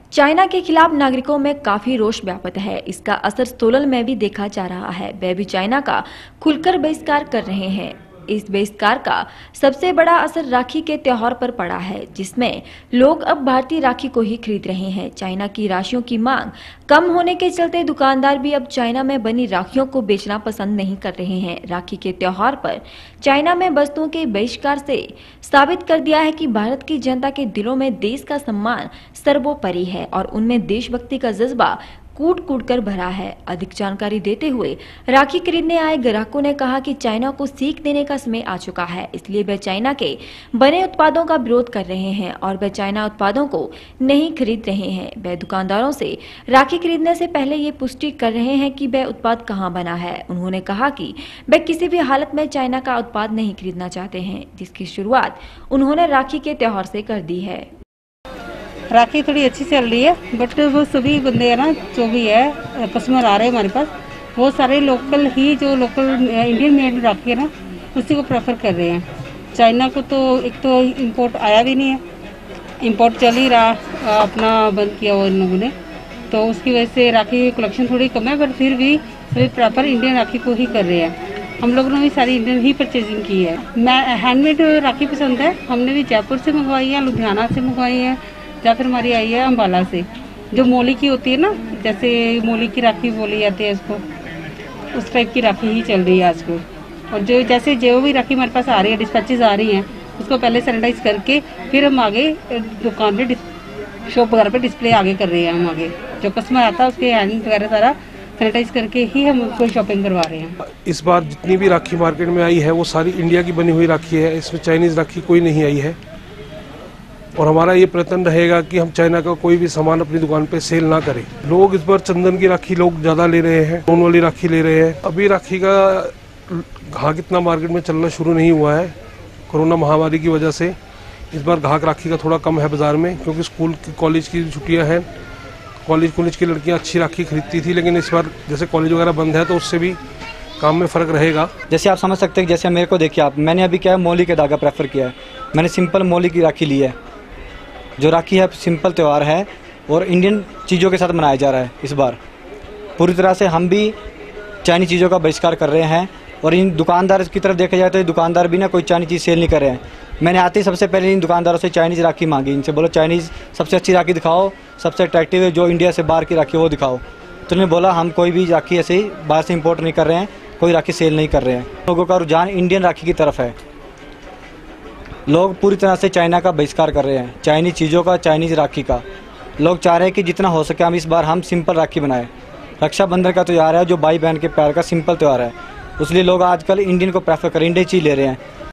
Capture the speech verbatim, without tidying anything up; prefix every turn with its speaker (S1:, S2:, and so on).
S1: China के खिलाफ नागरिकों में काफी रोष व्याप्त है। इसका असर सोलन में भी देखा जा रहा है। वे भी चाइना का खुलकर बहिष्कार कर रहे हैं। इस बहिष्कार का सबसे बड़ा असर राखी के त्योहार पर पड़ा है, जिसमें लोग अब भारतीय राखी को ही खरीद रहे हैं। चाइना की राखियों की मांग कम होने के चलते दुकानदार भी अब चाइना में बनी राखियों को बेचना पसंद नहीं कर रहे हैं। राखी के त्योहार पर चाइना में वस्तुओं के बहिष्कार से साबित कर दिया है कि भारत की जनता के दिलों में देश का सम्मान सर्वोपरि है और उनमें देशभक्ति का जज्बा कूट कूट कर भरा है। अधिक जानकारी देते हुए राखी खरीदने आए ग्राहकों ने कहा कि चाइना को सीख देने का समय आ चुका है, इसलिए वे चाइना के बने उत्पादों का विरोध कर रहे हैं और वे चाइना उत्पादों को नहीं खरीद रहे हैं। वे दुकानदारों से राखी खरीदने से पहले ये पुष्टि कर रहे हैं कि वह उत्पाद कहाँ बना है। उन्होंने कहा कि वे किसी भी हालत में चाइना का उत्पाद नहीं खरीदना चाहते हैं, जिसकी शुरुआत उन्होंने राखी के त्योहार से कर दी है।
S2: राखी थोड़ी अच्छी चल रही है, बट वो सभी बंदे है ना, जो भी है कस्टमर आ रहे हैं हमारे पास, वो सारे लोकल ही, जो लोकल इंडियन मेड राखी है ना, उसी को प्रेफर कर रहे हैं। चाइना को तो एक तो इंपोर्ट आया भी नहीं है, इंपोर्ट चल ही रहा, अपना बंद किया हुआ इन लोगों ने, तो उसकी वजह से राखी कलेक्शन थोड़ी कम है, पर फिर भी सभी प्रेफर इंडियन राखी को ही कर रहे हैं। हम लोगों ने भी सारी इंडियन ही परचेजिंग की है। मैं हैंडमेड राखी पसंद है, हमने भी जयपुर से मंगवाई है, लुधियाना से मंगवाई है, या फिर हमारी आई है अम्बाला से, जो मोली की होती है ना, जैसे मोली की राखी बोली जाती है इसको, उस टाइप की राखी ही चल रही है आजकल। और जो जैसे जो भी राखी हमारे पास आ रही है, डिस्पैचेज आ रही हैं, उसको पहले सैनिटाइज करके फिर हम आगे दुकान पे शॉप वगैरह पे डिस्प्ले आगे कर रहे हैं। हम आगे जो कस्टमर आता है उसके हैंड वगैरह सारा सैनिटाइज करके ही हम उसको शॉपिंग करवा रहे हैं।
S3: इस बार जितनी भी राखी मार्केट में आई है वो सारी इंडिया की बनी हुई राखी है, इसमें चाइनीज राखी कोई नहीं आई है। और हमारा ये प्रयत्न रहेगा कि हम चाइना का कोई भी सामान अपनी दुकान पे सेल ना करें। लोग इस बार चंदन की राखी लोग ज्यादा ले रहे हैं, सोन वाली राखी ले रहे हैं। अभी राखी का घाक इतना मार्केट में चलना शुरू नहीं हुआ है कोरोना महामारी की वजह से। इस बार घाक राखी का थोड़ा कम है बाजार में, क्योंकि स्कूल कॉलेज की छुट्टियां हैं, कॉलेज कॉलेज की लड़कियां अच्छी राखी खरीदती थी, लेकिन इस बार जैसे कॉलेज वगैरह बंद है तो उससे भी काम में फर्क रहेगा।
S4: जैसे आप समझ सकते हैं, जैसे मेरे को देखिए आप, मैंने अभी क्या है, मोली के धागा प्रेफर किया है। मैंने सिंपल मोली की राखी ली है। जो राखी है सिंपल त्यौहार है और इंडियन चीज़ों के साथ मनाया जा रहा है। इस बार पूरी तरह से हम भी चाइनीज चीज़ों का बहिष्कार कर रहे हैं और इन दुकानदार की तरफ देखा जाए तो दुकानदार भी ना कोई चाइनीज चीज़ सेल नहीं कर रहे हैं। मैंने आते ही सबसे पहले इन दुकानदारों से चाइनीज़ राखी मांगी, इनसे बोलो चाइनीज़ सबसे अच्छी राखी दिखाओ, सबसे अट्रैक्टिव है जो इंडिया से बाहर की राखी वो दिखाओ। तो उन्होंने बोला हम कोई भी राखी ऐसे ही बाहर से इम्पोर्ट नहीं कर रहे हैं, कोई राखी सेल नहीं कर रहे हैं। लोगों का रुझान इंडियन राखी की तरफ है। लोग पूरी तरह से चाइना का बहिष्कार कर रहे हैं, चाइनीज चीज़ों का, चाइनीज़ राखी का। लोग चाह रहे हैं कि जितना हो सके हम इस बार हम सिंपल राखी बनाएं। रक्षाबंधन का त्यौहार है जो भाई बहन के प्यार का सिंपल त्यौहार है, इसलिए लोग आजकल इंडियन को प्रेफर कर इंडियन चीज़ ले रहे हैं।